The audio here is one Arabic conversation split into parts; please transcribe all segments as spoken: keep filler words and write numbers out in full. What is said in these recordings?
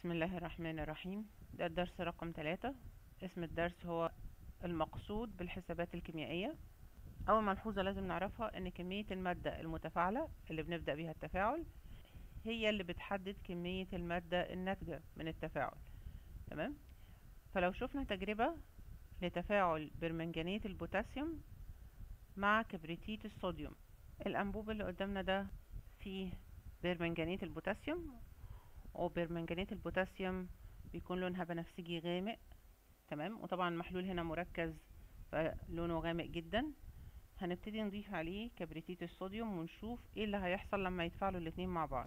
بسم الله الرحمن الرحيم. ده الدرس رقم ثلاثة. اسم الدرس هو المقصود بالحسابات الكيميائية. أول ملحوظة لازم نعرفها إن كمية المادة المتفاعلة اللي بنبدأ بيها التفاعل هي اللي بتحدد كمية المادة الناتجة من التفاعل. تمام. فلو شفنا تجربة لتفاعل برمنجانيت البوتاسيوم مع كبريتيت الصوديوم، الأنبوب اللي قدامنا ده فيه برمنجانيت البوتاسيوم، وبرمنجانيت البوتاسيوم بيكون لونها بنفسجي غامق. تمام. وطبعا المحلول هنا مركز فلونه غامق جدا. هنبتدي نضيف عليه كبريتيت الصوديوم ونشوف ايه اللي هيحصل لما يتفاعلوا الاتنين مع بعض.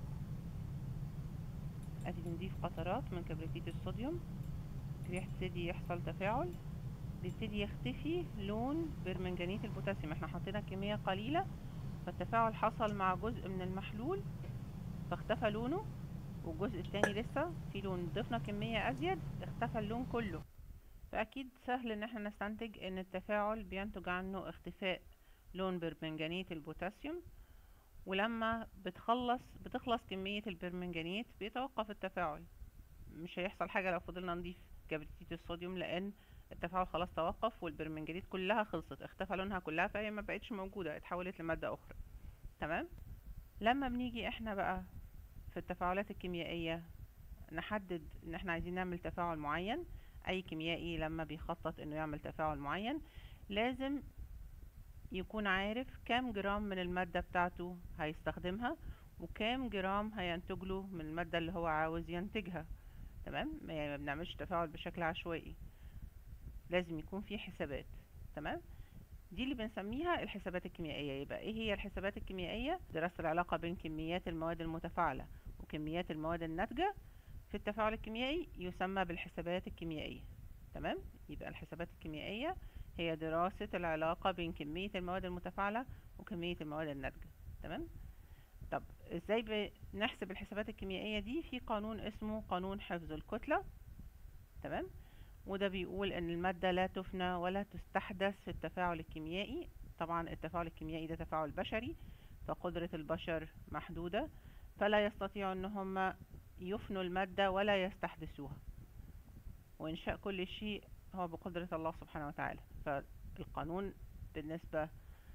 ادي بنضيف قطرات من كبريتيت الصوديوم، بيبتدي يحصل تفاعل، بيبتدي يختفي لون برمنجانيت البوتاسيوم. احنا حطينا كمية قليلة فالتفاعل حصل مع جزء من المحلول فاختفى لونه، والجزء التاني لسه في لون. ضفنا كمية ازيد اختفى اللون كله. فاكيد سهل ان احنا نستنتج ان التفاعل بينتج عنه اختفاء لون برمنجانيت البوتاسيوم، ولما بتخلص بتخلص كمية البرمنجانيت بيتوقف التفاعل. مش هيحصل حاجة لو فضلنا نضيف كبريتيت الصوديوم لان التفاعل خلاص توقف والبرمنجانيت كلها خلصت، اختفى لونها كلها فهي ما بقتش موجودة، اتحولت لمادة اخرى. تمام. لما بنيجي احنا بقى في التفاعلات الكيميائية نحدد ان احنا عايزين نعمل تفاعل معين، اي كيميائي لما بيخطط انه يعمل تفاعل معين لازم يكون عارف كام جرام من المادة بتاعته هيستخدمها وكام جرام هينتج له من المادة اللي هو عاوز ينتجها. تمام. يعني ما بنعملش تفاعل بشكل عشوائي، لازم يكون في حسابات. تمام. دي اللي بنسميها الحسابات الكيميائية. يبقى ايه هي الحسابات الكيميائية؟ دراسة العلاقة بين كميات المواد المتفاعلة وكميات المواد الناتجة في التفاعل الكيميائي يسمى بالحسابات الكيميائية. تمام. يبقى الحسابات الكيميائية هي دراسة العلاقة بين كمية المواد المتفاعلة وكمية المواد الناتجة. تمام. طب ازاي بنحسب الحسابات الكيميائية دي؟ في قانون اسمه قانون حفظ الكتلة. تمام. وده بيقول ان المادة لا تفنى ولا تستحدث في التفاعل الكيميائي. طبعا التفاعل الكيميائي ده تفاعل بشري، فقدرة البشر محدودة، فلا يستطيعوا ان هم يفنوا المادة ولا يستحدثوها، وإنشاء كل شيء هو بقدرة الله سبحانه وتعالى. فالقانون بالنسبة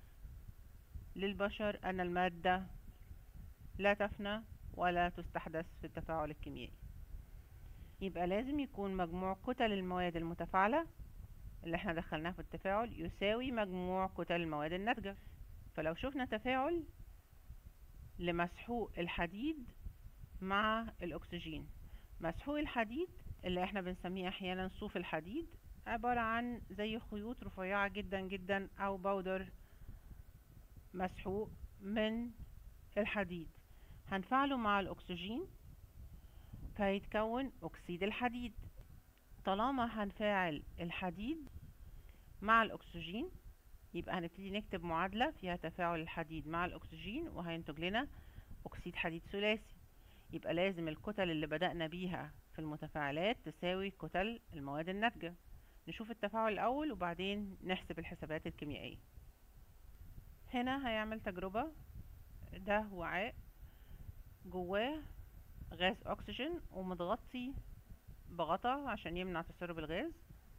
للبشر أن المادة لا تفنى ولا تستحدث في التفاعل الكيميائي. يبقى لازم يكون مجموع كتل المواد المتفاعلة اللي احنا دخلناها في التفاعل يساوي مجموع كتل المواد الناتجة. فلو شفنا تفاعل لمسحوق الحديد مع الأكسجين، مسحوق الحديد اللي احنا بنسميه احيانا صوف الحديد عبارة عن زي خيوط رفيعة جدا جدا او بودر مسحوق من الحديد، هنفعله مع الاكسجين فيتكون اكسيد الحديد. طالما هنفاعل الحديد مع الاكسجين يبقى هنبتدي نكتب معادلة فيها تفاعل الحديد مع الاكسجين وهينتج لنا اكسيد حديد ثلاثي. يبقى لازم الكتل اللي بدأنا بيها في المتفاعلات تساوي كتل المواد الناتجة. نشوف التفاعل الأول وبعدين نحسب الحسابات الكيميائية. هنا هيعمل تجربة. ده وعاء جواه غاز أكسجين ومتغطي بغطا عشان يمنع تسرب الغاز.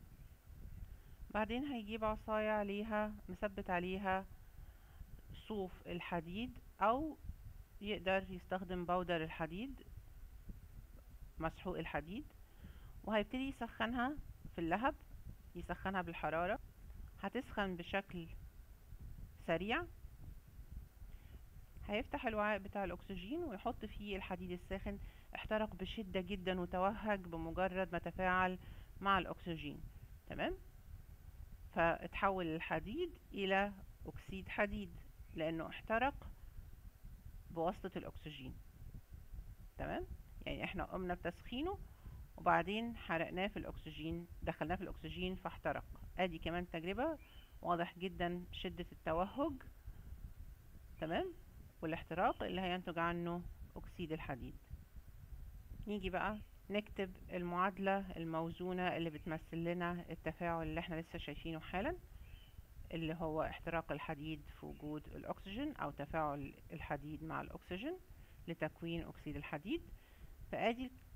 بعدين هيجيب عصاية عليها مثبت عليها صوف الحديد أو يقدر يستخدم بودر الحديد مسحوق الحديد، وهيبتدي يسخنها في اللهب، يسخنها بالحرارة. هتسخن بشكل سريع. هيفتح الوعاء بتاع الأكسجين ويحط فيه الحديد الساخن، احترق بشدة جدا وتوهج بمجرد ما تفاعل مع الأكسجين. تمام. فاتحول الحديد إلى أكسيد حديد لأنه احترق بواسطة الأكسجين. تمام. يعني احنا قمنا بتسخينه وبعدين حرقناه في الأكسجين، دخلناه في الأكسجين فاحترق. ادي كمان تجربة واضح جدا شدة التوهج. تمام. والاحتراق اللي هينتج عنه أكسيد الحديد. نيجي بقى نكتب المعادلة الموزونة اللي بتمثل لنا التفاعل اللي احنا لسه شايفينه حالا، اللي هو احتراق الحديد في وجود الأكسجين أو تفاعل الحديد مع الأكسجين لتكوين أكسيد الحديد. فادي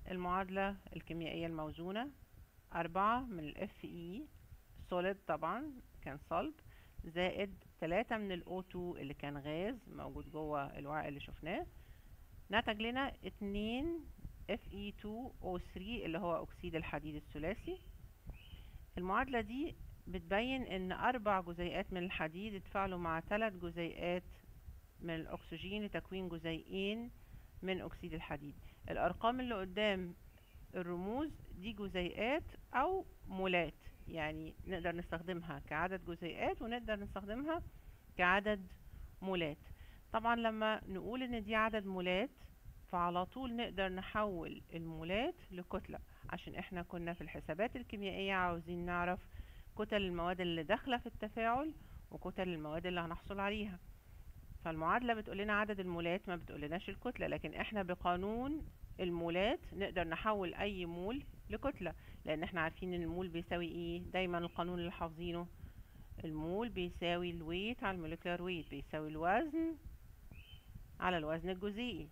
المعادلة الكيميائية الموزونة، أربعة من ال اف اي solid طبعا كان صلب، زائد تلاتة من ال او اتنين اللي كان غاز موجود جوه الوعاء اللي شفناه، نتج لنا اتنين اف اي اتنين او تلاتة اللي هو أكسيد الحديد الثلاثي. المعادلة دي بتبين ان أربع جزيئات من الحديد اتفاعلوا مع ثلاث جزيئات من الأكسجين لتكوين جزيئين من أكسيد الحديد. الأرقام اللي قدام الرموز دي جزيئات أو مولات، يعني نقدر نستخدمها كعدد جزيئات ونقدر نستخدمها كعدد مولات. طبعا لما نقول ان دي عدد مولات فعلى طول نقدر نحول المولات لكتلة، عشان احنا كنا في الحسابات الكيميائية عاوزين نعرف كتل المواد اللي داخلة في التفاعل وكتل المواد اللي هنحصل عليها. فالمعادلة بتقول لنا عدد المولات، ما بتقولناش الكتلة، لكن احنا بقانون المولات نقدر نحول اي مول لكتلة، لان احنا عارفين ان المول بيساوي ايه، دايما القانون اللي حافظينه، المول بيساوي الويت على الموليكولار ويت، بيساوي الوزن على الوزن الجزيئي،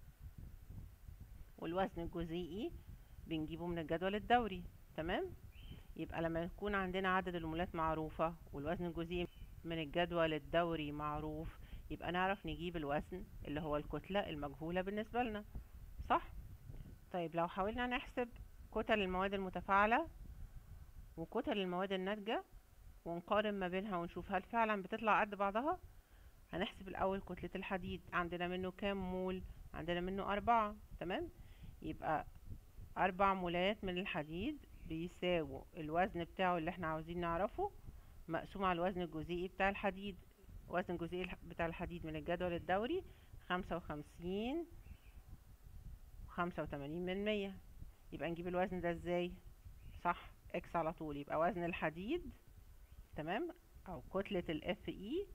والوزن الجزيئي بنجيبه من الجدول الدوري. تمام، يبقى لما يكون عندنا عدد المولات معروفة والوزن الجزيئي من الجدول الدوري معروف، يبقى نعرف نجيب الوزن اللي هو الكتلة المجهولة بالنسبة لنا، صح؟ طيب لو حاولنا نحسب كتل المواد المتفاعلة وكتل المواد الناتجة ونقارن ما بينها ونشوف هل فعلا بتطلع قد بعضها، هنحسب الأول كتلة الحديد، عندنا منه كام مول؟ عندنا منه أربعة. تمام، يبقى أربع مولات من الحديد بيساووا الوزن بتاعه اللي احنا عاوزين نعرفه مقسوم على الوزن الجزيئي بتاع الحديد. وزن الجزيئي بتاع الحديد من الجدول الدوري خمسة وخمسين وخمسة وتمانين من مية. يبقى نجيب الوزن ده ازاي؟ صح، اكس على طول. يبقى وزن الحديد، تمام، او كتلة الاف اي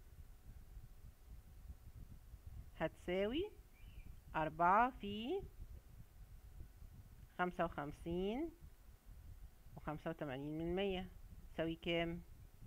هتساوي أربعة في خمسة وخمسين وخمسة وتمانين من مية تساوي كام؟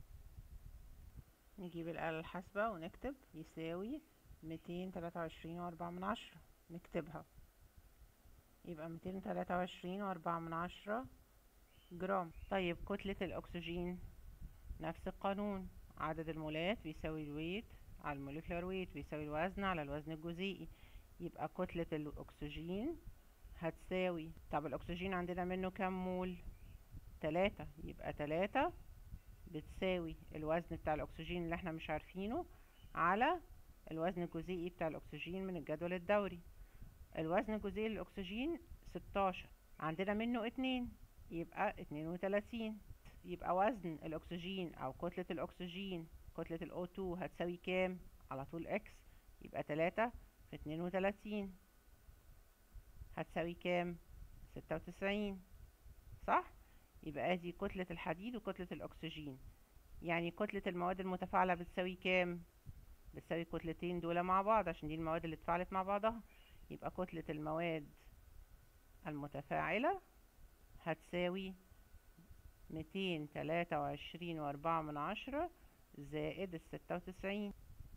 نجيب الآلة الحاسبة ونكتب يساوي ميتين تلاتة وعشرين وأربعة من عشرة، نكتبها. يبقى ميتين تلاتة وعشرين وأربعة من عشرة جرام. طيب كتلة الأكسجين نفس القانون، عدد المولات بيساوي الويت على الموليكولار ويت، بيساوي الوزن على الوزن الجزيئي. يبقى كتلة الأكسجين هتساوي، طب الأكسجين عندنا منه كام مول؟ تلاتة، يبقى تلاتة بتساوي الوزن بتاع الأكسجين اللي احنا مش عارفينه على الوزن الجزيئي بتاع الأكسجين من الجدول الدوري. الوزن الجزيئي للأكسجين ستاشر، عندنا منه اتنين، يبقى اتنين وتلاتين. يبقى وزن الأكسجين أو كتلة الأكسجين، كتلة ال او اتنين هتساوي كام؟ على طول اكس، يبقى تلاتة في اتنين وتلاتين هتساوي كام؟ ستة وتسعين، صح؟ يبقى ادي كتلة الحديد وكتلة الأكسجين. يعني كتلة المواد المتفاعلة بتساوي كام؟ بتساوي كتلتين دول مع بعض، عشان دي المواد اللي اتفاعلت مع بعضها. يبقى كتلة المواد المتفاعلة هتساوي ميتين تلاتة وعشرين وأربعة من عشرة زائد الستة وتسعين،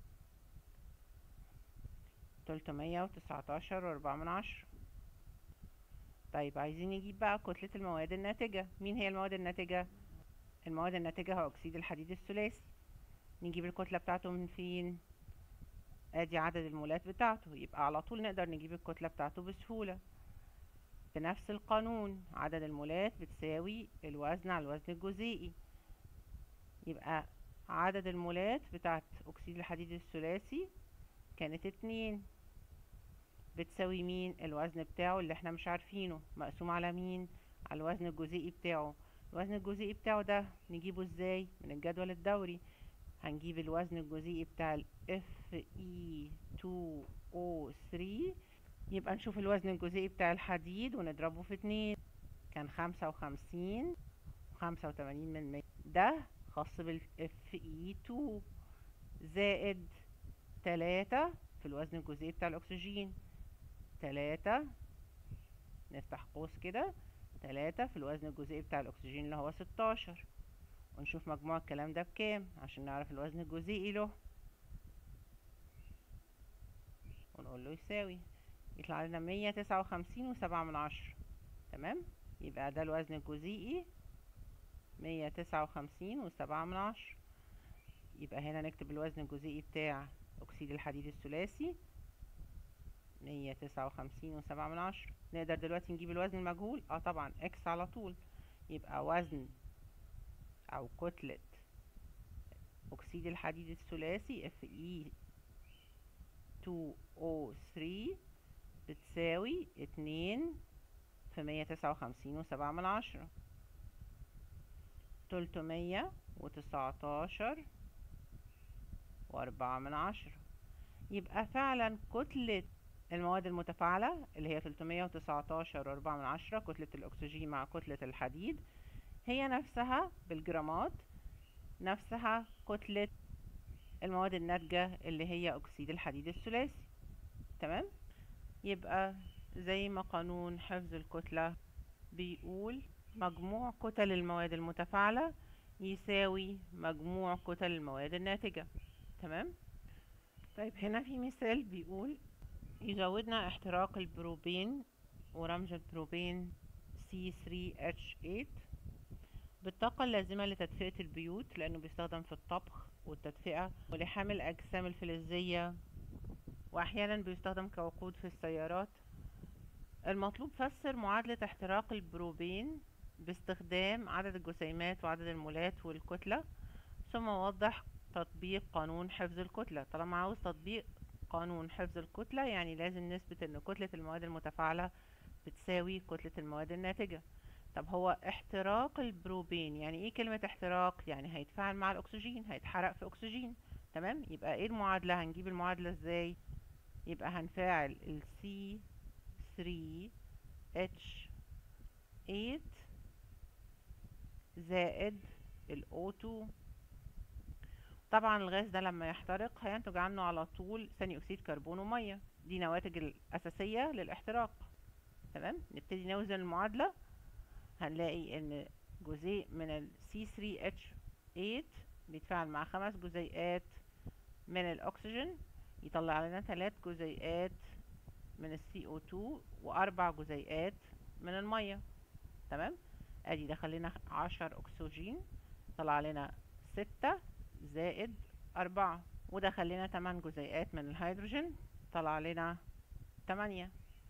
تلتمية وتسعتاشر وأربعة من عشرة. طيب عايزين نجيب بقى كتلة المواد الناتجة. مين هي المواد الناتجة؟ المواد الناتجة هو أكسيد الحديد الثلاثي. نجيب الكتلة بتاعته من فين؟ ادي عدد المولات بتاعته، يبقى على طول نقدر نجيب الكتلة بتاعته بسهولة بنفس القانون، عدد المولات بتساوي الوزن على الوزن الجزيئي. يبقى عدد المولات بتاعت أكسيد الحديد الثلاثي كانت اتنين، بتساوي مين؟ الوزن بتاعه اللي احنا مش عارفينه مقسوم على مين؟ على الوزن الجزيئي بتاعه. الوزن الجزيئي بتاعه ده نجيبه ازاي؟ من الجدول الدوري. هنجيب الوزن الجزيئي بتاع ال اف اي اتنين او تلاتة، يبقى نشوف الوزن الجزيئي بتاع الحديد ونضربه في اتنين، كان خمسة وخمسين وخمسة وتمانين من مية، ده خاص بال اف اي اتنين، زائد تلاتة في الوزن الجزيئي بتاع الأكسجين، تلاتة نفتح قوس كده، تلاتة في الوزن الجزيئي بتاع الأكسجين اللي هو ستاشر، ونشوف مجموع الكلام ده بكام عشان نعرف الوزن الجزيئي له، ونقول له يساوي، يطلع لنا مية تسعة وخمسين وسبعة من عشرة. تمام. يبقى ده الوزن الجزيئي مية تسعة وخمسين وسبعة من عشرة. يبقى هنا نكتب الوزن الجزيئي بتاع أكسيد الحديد الثلاثي مية تسعة وخمسين وسبعة من عشرة. نقدر دلوقتي نجيب الوزن المجهول؟ اه طبعا، اكس على طول. يبقى وزن أو كتلة أكسيد الحديد الثلاثي اف اي اتنين او تلاتة بتساوي اتنين في مية تسعة وخمسين وسبعة من عشرة، تلتمية وتسعتاشر وأربعة من عشرة. يبقى فعلا كتلة المواد المتفاعلة اللي هي تلتمية وتسعتاشر وأربعة من عشرة، كتلة الأكسجين مع كتلة الحديد، هي نفسها بالجرامات نفسها كتلة المواد الناتجة اللي هي أكسيد الحديد الثلاثي. تمام. يبقى زي ما قانون حفظ الكتلة بيقول مجموع كتل المواد المتفاعلة يساوي مجموع كتل المواد الناتجة. تمام. طيب هنا في مثال بيقول يزودنا احتراق البروبين ورمز البروبين سي ثري اتش ثمانية بالطاقة اللازمة لتدفئة البيوت، لأنه بيستخدم في الطبخ والتدفئة ولحام الأجسام الفلزية، وأحيانا بيستخدم كوقود في السيارات. المطلوب فسر معادلة احتراق البروبين باستخدام عدد الجسيمات وعدد المولات والكتلة، ثم وضح تطبيق قانون حفظ الكتلة. طالما عاوز تطبيق قانون حفظ الكتلة يعني لازم نثبت ان كتلة المواد المتفاعلة بتساوي كتلة المواد الناتجة. طب هو احتراق البروبين يعني ايه كلمة احتراق؟ يعني هيتفاعل مع الاكسجين، هيتحرق في اكسجين. تمام. يبقى ايه المعادلة؟ هنجيب المعادلة ازاي؟ يبقى هنفاعل ال سي ثري اتش ثمانية زائد ال أو تو. طبعا الغاز ده لما يحترق هينتج عنه على طول ثاني اكسيد كربون وميه، دي نواتج الاساسيه للاحتراق. تمام. نبتدي نوزن المعادله، هنلاقي ان جزيء من ال سي ثري اتش ثمانية بيتفاعل مع خمس جزيئات من الاكسجين يطلع لنا ثلاث جزيئات من ال سي او تو واربع جزيئات من الميه. تمام. ادي دخل لنا عشر اكسجين طلع لنا ستة زائد أربعة، وده خلينا تمن جزيئات من الهيدروجين طلع لنا تمانية،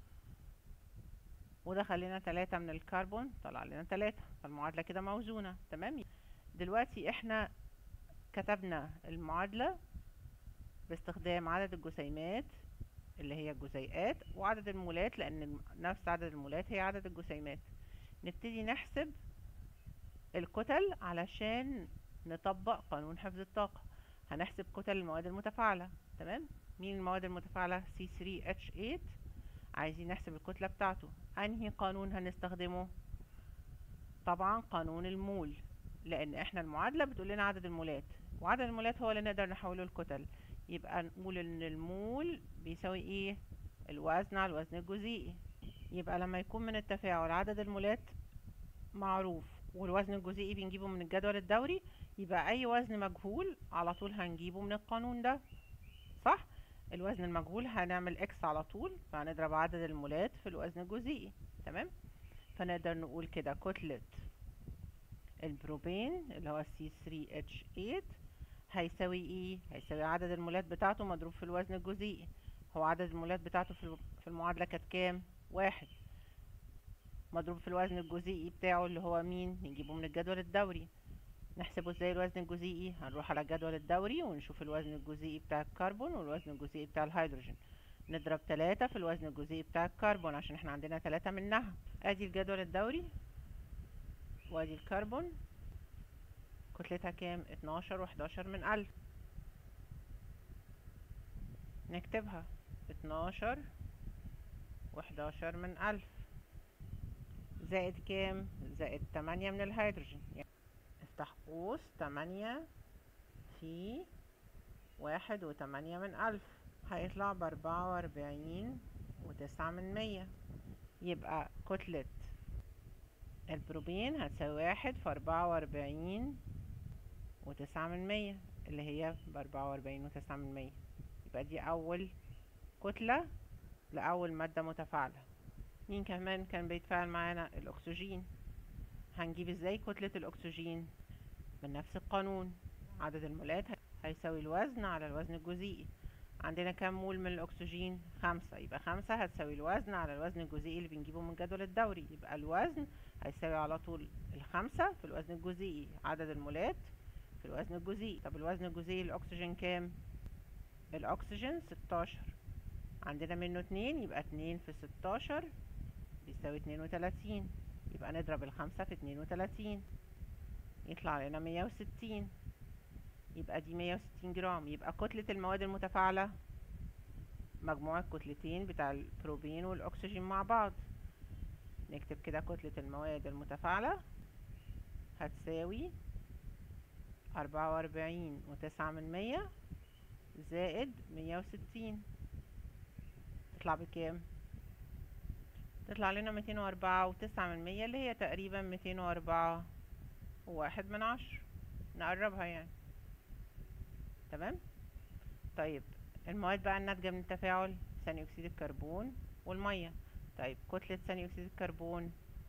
وده خلينا تلاتة من الكربون طلع لنا تلاتة. فالمعادلة كده موزونة. تمام. دلوقتي احنا كتبنا المعادلة باستخدام عدد الجسيمات اللي هي الجزيئات وعدد المولات، لأن نفس عدد المولات هي عدد الجسيمات. نبتدي نحسب الكتل علشان نطبق قانون حفظ الطاقة. هنحسب كتل المواد المتفاعلة. تمام. مين المواد المتفاعلة؟ سي ثري اتش ثمانية. عايزين نحسب الكتلة بتاعته. انهي قانون هنستخدمه؟ طبعا قانون المول، لان احنا المعادلة بتقول لنا عدد المولات، وعدد المولات هو اللي نقدر نحوله لكتل. يبقى نقول ان المول بيساوي ايه؟ الوزن على الوزن الجزيئي. يبقى لما يكون من التفاعل عدد المولات معروف والوزن الجزيئي بنجيبه من الجدول الدوري، يبقى اي وزن مجهول على طول هنجيبه من القانون ده. صح؟ الوزن المجهول هنعمل اكس على طول، فهنضرب عدد المولات في الوزن الجزيئي. تمام. فنقدر نقول كده كتلة البروبين اللي هو سي ثري اتش ثمانية هيساوي ايه؟ هيساوي عدد المولات بتاعته مضروب في الوزن الجزيئي. هو عدد المولات بتاعته في المعادلة كانت كام؟ واحد مضروب في الوزن الجزيئي بتاعه اللي هو مين؟ نجيبه من الجدول الدوري. نحسبه ازاي الوزن الجزيئي؟ هنروح على الجدول الدوري ونشوف الوزن الجزيئي بتاع الكربون والوزن الجزيئي بتاع الهيدروجين. نضرب تلاتة في الوزن الجزيئي بتاع الكربون عشان احنا عندنا تلاتة منها. ادي الجدول الدوري وادي الكربون كتلتها كام؟ اتناشر وحداشر من الف. نكتبها اتناشر وحداشر من الف زائد كام؟ زائد تمانية من الهيدروجين. يعني افتح قوس تمانية في واحد وتمانية من ألف هيطلع بأربعة وأربعين وتسعة من مية. يبقى كتلة البروبين هتساوي واحد في أربعة وأربعين وتسعة من مية اللي هي بأربعة وأربعين وتسعة من مية. يبقى دي أول كتلة لأول مادة متفاعلة. مين كمان كان بيتفاعل معانا؟ الاكسجين. هنجيب ازاي كتلة الاكسجين؟ من نفس القانون، عدد المولات هيساوي الوزن على الوزن الجزيئي. عندنا كام مول من الاكسجين؟ خمسة، يبقى خمسة هتساوي الوزن على الوزن الجزيئي اللي بنجيبه من الجدول الدوري، يبقى الوزن هيساوي على طول الخمسة في الوزن الجزيئي عدد المولات في الوزن الجزيئي. طب الوزن الجزيئي للاكسجين كام؟ الاكسجين ستاشر، عندنا منه اتنين، يبقى اتنين في ستاشر بيساوي اتنين وتلاتين، يبقى نضرب الخمسة في اتنين وتلاتين يطلع لنا مية وستين، يبقى دي مية وستين جرام. يبقى كتلة المواد المتفاعلة مجموع الكتلتين بتاع البروبين والاكسجين مع بعض. نكتب كده كتلة المواد المتفاعلة هتساوي أربعة وأربعين وتسعة من مية زائد مية وستين، تطلع بكام؟ تطلع لنا ميتين وأربعة وتسعة من مية، اللي هي تقريبا ميتين وأربعة وواحد من عشرة، نقربها يعني. تمام. طيب المواد بقى الناتجة من التفاعل، ثاني أكسيد الكربون والمية. طيب كتلة ثاني أكسيد الكربون،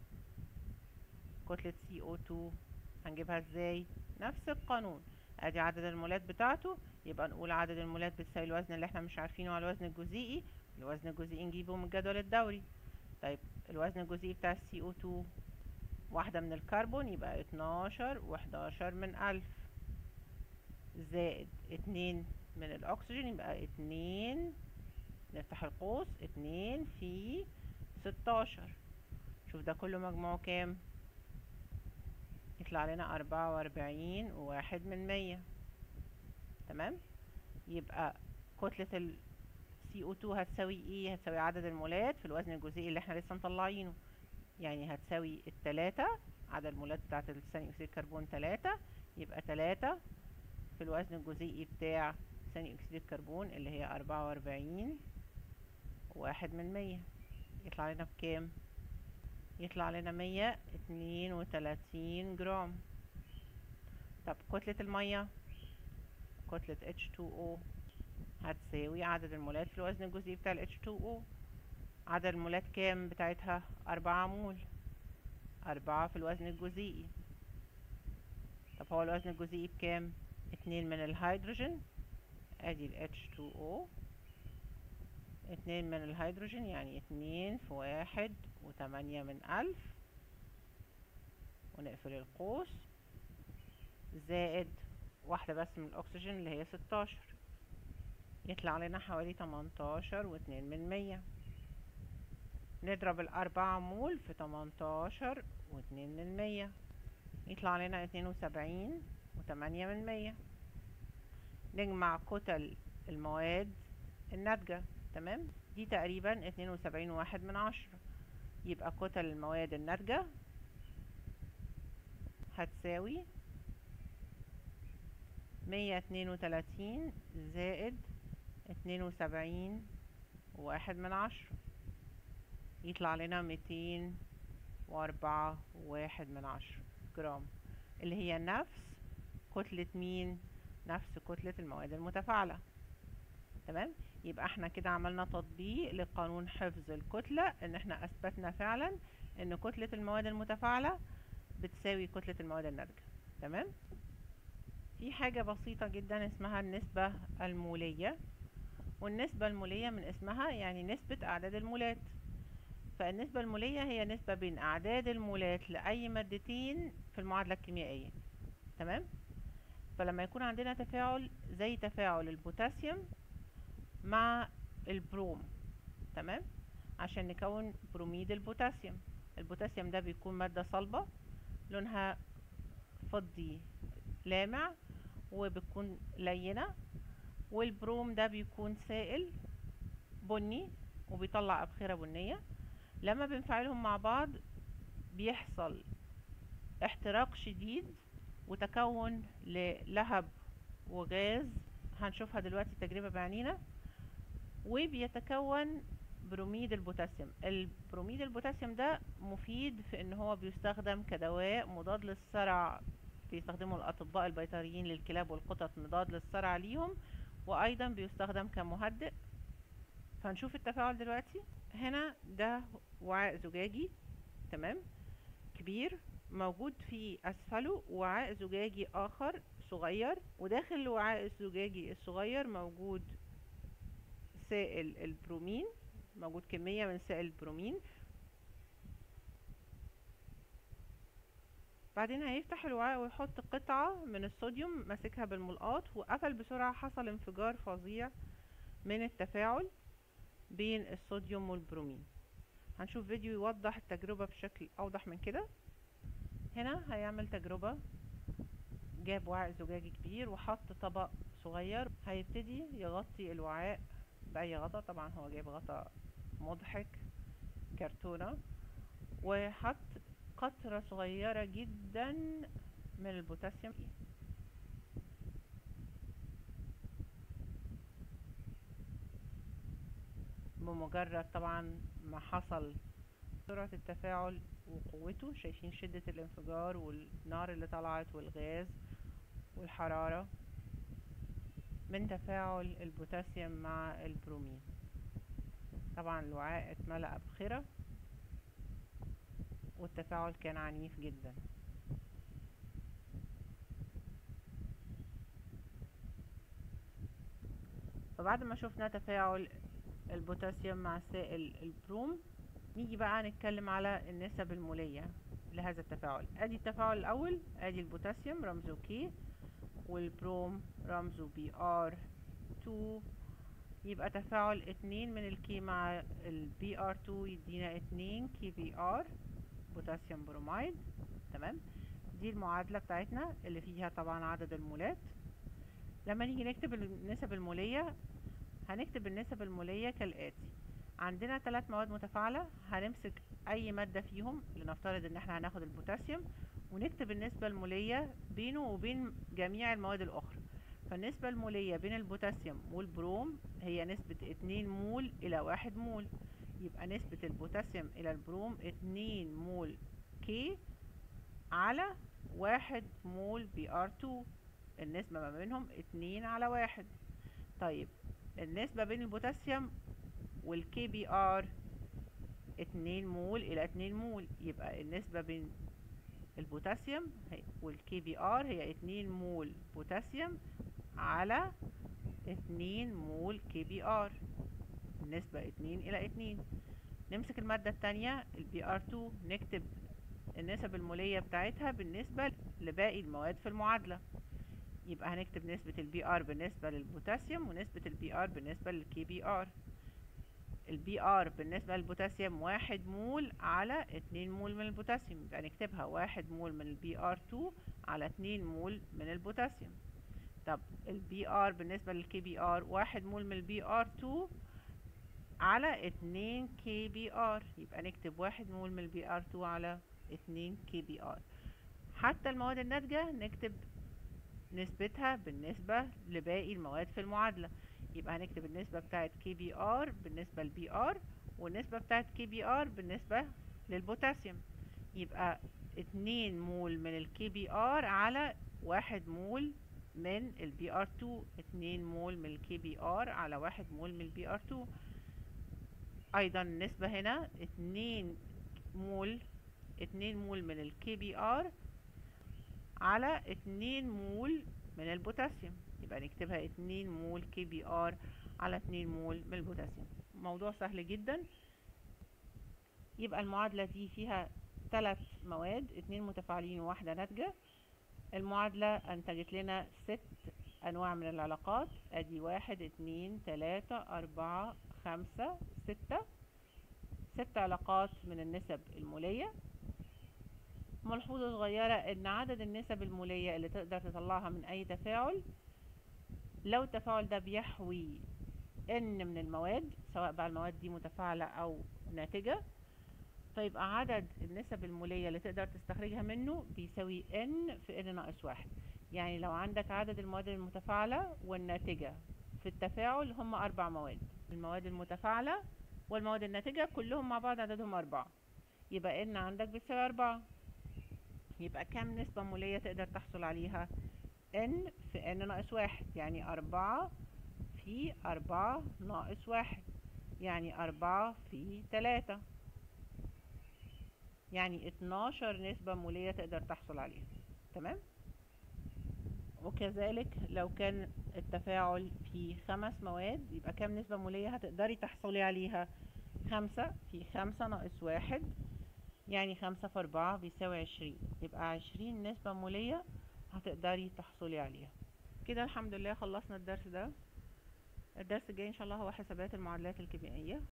كتلة سي او اتنين، هنجيبها ازاي؟ نفس القانون، ادي عدد المولات بتاعته، يبقى نقول عدد المولات بتساوي الوزن اللي احنا مش عارفينه على الوزن الجزيئي، الوزن الجزيئي نجيبه من الجدول الدوري. طيب الوزن الجزيئي بتاع السي او اتنين، واحدة من الكربون يبقى اتناشر وحداشر من ألف، زائد اتنين من الأكسجين يبقى اتنين، نفتح القوس، اتنين في ستاشر، شوف ده كله مجموعه كام؟ يطلع لنا أربعة وأربعين وواحد من مية. تمام. يبقى كتلة ال سي او اتنين هتساوي ايه؟ هتساوي عدد المولات في الوزن الجزيئي اللي احنا لسه مطلعينه، يعني هتساوي التلاتة، عدد المولات بتاعة ثاني اكسيد الكربون تلاتة، يبقى تلاتة في الوزن الجزيئي بتاع ثاني اكسيد الكربون اللي هي أربعة وأربعين واحد من مية، يطلع لنا بكام؟ يطلع لنا مية اتنين وتلاتين جرام. طب كتلة المية، كتلة اتش اتنين او هتساوي عدد المولات في الوزن الجزيئي بتاع ال اتش اتنين او، عدد المولات كام بتاعتها؟ أربعة مول، أربعة في الوزن الجزيئي. طب هو الوزن الجزيئي بكام؟ اتنين من الهيدروجين، ادي ال اتش اتنين او، اتنين من الهيدروجين يعني اتنين في واحد وتمانية من ألف، ونقفل القوس، زائد واحدة بس من الأكسجين اللي هي ستاشر، يطلع لنا حوالي تمنتاشر واتنين من مية. نضرب الأربعة مول في تمنتاشر واتنين من مية، يطلع لنا اتنين وسبعين وتمانية من مية. نجمع كتل المواد الناتجة. تمام، دي تقريبا اتنين وسبعين وواحد من عشرة، يبقى كتل المواد الناتجة هتساوي مية اتنين وتلاتين زائد اتنين وسبعين وواحد من عشرة، يطلع لنا ميتين واربعة وواحد من عشرة جرام، اللي هي نفس كتلة مين؟ نفس كتلة المواد المتفاعلة. تمام، يبقى احنا كده عملنا تطبيق لقانون حفظ الكتلة، ان احنا اثبتنا فعلا ان كتلة المواد المتفاعلة بتساوي كتلة المواد الناتجة. تمام. في حاجة بسيطة جدا اسمها النسبة المولية، والنسبة المولية من اسمها يعني نسبة أعداد المولات. فالنسبة المولية هي نسبة بين أعداد المولات لأي مادتين في المعادلة الكيميائية. تمام. فلما يكون عندنا تفاعل زي تفاعل البوتاسيوم مع البروم، تمام، عشان نكون بروميد البوتاسيوم. البوتاسيوم ده بيكون مادة صلبة لونها فضي لامع وبتكون لينة، والبروم ده بيكون سائل بني وبيطلع أبخرة بنية. لما بنفعلهم مع بعض بيحصل احتراق شديد وتكون للهب وغاز، هنشوفها دلوقتي تجربة بعينينا، وبيتكون بروميد البوتاسيوم. البروميد البوتاسيوم ده مفيد في ان هو بيستخدم كدواء مضاد للصرع، بيستخدمه الاطباء البيطريين للكلاب والقطط مضاد للصرع ليهم، وايضا بيستخدم كمهدئ. فهنشوف التفاعل دلوقتي. هنا ده وعاء زجاجي، تمام، كبير، موجود في اسفله وعاء زجاجي اخر صغير، وداخل الوعاء الزجاجي الصغير موجود سائل البرومين، موجود كمية من سائل البرومين. بعدين هيفتح الوعاء ويحط قطعة من الصوديوم ماسكها بالملقاط، وقفل بسرعة، حصل انفجار فظيع من التفاعل بين الصوديوم والبرومين. هنشوف فيديو يوضح التجربة بشكل اوضح من كده. هنا هيعمل تجربة، جاب وعاء زجاجي كبير وحط طبق صغير، هيبتدي يغطي الوعاء بأي غطا، طبعا هو جايب غطا مضحك كرتونة، وحط قطرة صغيرة جدا من البوتاسيوم. بمجرد طبعا ما حصل سرعة التفاعل وقوته، شايفين شدة الانفجار والنار اللي طلعت والغاز والحرارة من تفاعل البوتاسيوم مع البرومين. طبعا الوعاء اتملأ بخيرة والتفاعل كان عنيف جدا. فبعد ما شفنا تفاعل البوتاسيوم مع سائل البروم، نيجي بقى نتكلم على النسب المولية لهذا التفاعل. ادي التفاعل الاول، ادي البوتاسيوم رمزه كي، والبروم رمزه بي ار اتنين، يبقى تفاعل اتنين من الكي مع البي ار اتنين يدينا اتنين كي بي ار بوتاسيوم بروميد، تمام. دي المعادلة بتاعتنا اللي فيها طبعا عدد المولات. لما نيجي نكتب النسب المولية، هنكتب النسب المولية كالآتي: عندنا ثلاث مواد متفاعلة، هنمسك أي مادة فيهم، لنفترض إن احنا هناخد البوتاسيوم، ونكتب النسبة المولية بينه وبين جميع المواد الأخرى. فالنسبة المولية بين البوتاسيوم والبروم هي نسبة اتنين مول إلى واحد مول، يبقى نسبة البوتاسيوم إلى البروم اتنين مول كي على واحد مول بي ار اتنين، النسبة ما بينهم اتنين على واحد. طيب النسبة بين البوتاسيوم والكي بي ار اتنين مول الى اتنين مول، يبقى النسبة بين البوتاسيوم والكي بي ار هي اتنين مول بوتاسيوم على اتنين مول كي بي ار، النسبة اتنين الى اتنين. نمسك المادة التانية البي ار اتنين، نكتب النسب المولية بتاعتها بالنسبة لباقي المواد في المعادلة، يبقى هنكتب نسبة البي ار بالنسبة للبوتاسيوم ونسبة البي ار بالنسبة للكي بي ار. البي ار بالنسبة للبوتاسيوم واحد مول على اتنين مول من البوتاسيوم، يبقى نكتبها واحد مول من البي ار اتنين على اتنين مول من البوتاسيوم. طب البي ار بالنسبة للكي بي ار واحد مول من البي ار اتنين على اتنين كي بي ار، يبقى نكتب واحد مول من البي ار اتنين على اتنين كي بي ار. حتى المواد الناتجة نكتب نسبتها بالنسبة لباقي المواد في المعادلة، يبقى هنكتب النسبة بتاعت كي بي ار بالنسبة لبي ار، والنسبة بتاعت كي بي ار بالنسبة للبوتاسيوم، يبقى اتنين مول من الكي بي ار على واحد مول من البي ار اتنين، اتنين مول من الكي بي ار على واحد مول من البي ار اتنين. ايضا النسبة هنا اتنين مول اتنين مول من الكي بي ار على اتنين مول من البوتاسيوم، يبقى نكتبها اتنين مول كي بي ار على اتنين مول من البوتاسيوم. موضوع سهل جدا. يبقى المعادلة دي فيها ثلاث مواد، اتنين متفاعلين وواحدة ناتجة. المعادلة انتجت لنا ست انواع من العلاقات، ادي واحد اتنين تلاتة اربعة خمسة ستة، ست علاقات من النسب المولية. ملحوظة صغيرة ان عدد النسب المولية اللي تقدر تطلعها من اي تفاعل، لو التفاعل ده بيحوي ان من المواد، سواء بقى المواد دي متفاعلة او ناتجة، فيبقى عدد النسب المولية اللي تقدر تستخرجها منه بيساوي ان في ان ناقص واحد. يعني لو عندك عدد المواد المتفاعلة والناتجة في التفاعل هم اربع مواد، المواد المتفاعلة والمواد الناتجة كلهم مع بعض عددهم اربعة، يبقى ان عندك بتساوي اربعة. يبقى كام نسبة مولية تقدر تحصل عليها؟ n في n ناقص واحد، يعني أربعة في أربعة ناقص واحد، يعني أربعة في تلاتة، يعني اتناشر نسبة مولية تقدر تحصل عليها. تمام. وكذلك لو كان التفاعل في خمس مواد يبقى كام نسبة مولية هتقدري تحصلي عليها؟ خمسة في خمسة ناقص واحد، يعني خمسة في أربعة بيساوي عشرين، يبقى عشرين نسبة مولية هتقدري تحصلي عليها. كده الحمد لله خلصنا الدرس ده. الدرس الجاي ان شاء الله هو حسابات المعادلات الكيميائية.